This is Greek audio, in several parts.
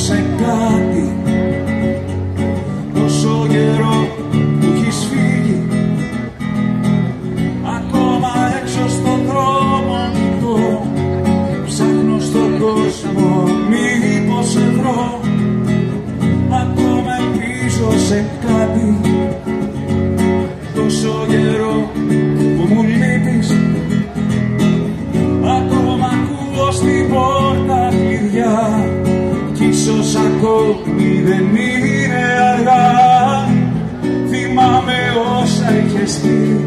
σε κάτι. Τόσο καιρό που έχεις φύγει, ακόμα έξω στον δρόμο κοιτώ. Ψάχνω στον κόσμο μήπως σε βρω. Ακόμα ελπίζω σε κάτι. Τόσο καιρό που μου λείπεις, ακόμα ακούω στην πόρτα κλειδιά. Κι ίσως ακόμη δεν είναι αργά. Θυμάμαι όσα είχες πει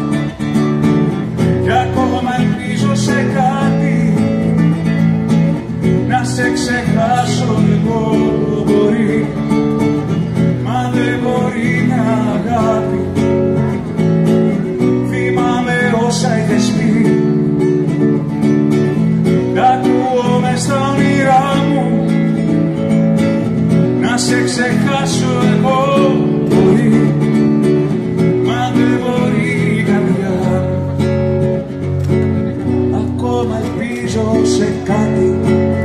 κι ακόμα ελπίζω σε κάτι. Να σε ξεχάσω εγώ μπορεί, μα δεν μπορεί μια αγάπη. Θυμάμαι όσα είχες πει, τα ακούω μες στα όνειρά μου. Να σε ξεχάσω εγώ μπορεί, μα δεν μπορεί η καρδιά. Ακόμα ελπίζω σε κάτι.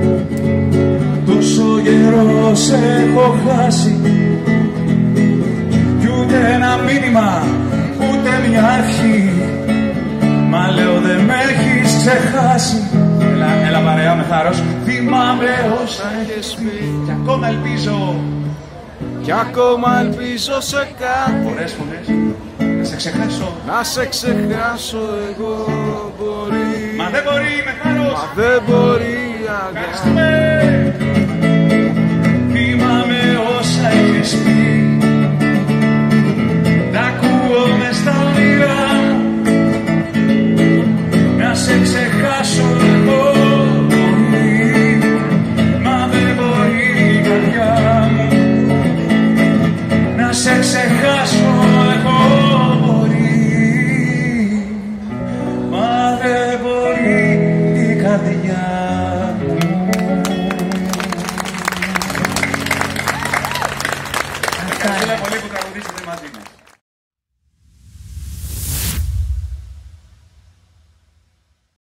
Τόσο καιρό σε έχω χάσει κι ούτε ένα μήνυμα, ούτε μια αρχή. Μα λέω δεν με έχεις ξεχάσει. Έλα παρέα με θάρρος. Θυμάμαι όσα έχεις πει κι ακόμα ελπίζω. Κι ακόμα ελπίζω σε κάτι. Ωραίες φωνές. Να σε ξεχάσω. Να σε ξεχάσω εγώ μπορεί. Μα δεν μπορεί με θάρρος. Μα δεν μπορεί αγάπη. Θυμάμαι όσα έχεις πει, τα ακούω μες στα όνειρά μου. Να σε ξεχάσω εγώ μπορεί, μα δεν μπορεί η καρδιά μου. Να σε ξεχάσω εγώ μπορεί, μα δεν μπορεί η καρδιά μου. Ευχαριστώ πολύ που τραγουδήσατε μαζί μας.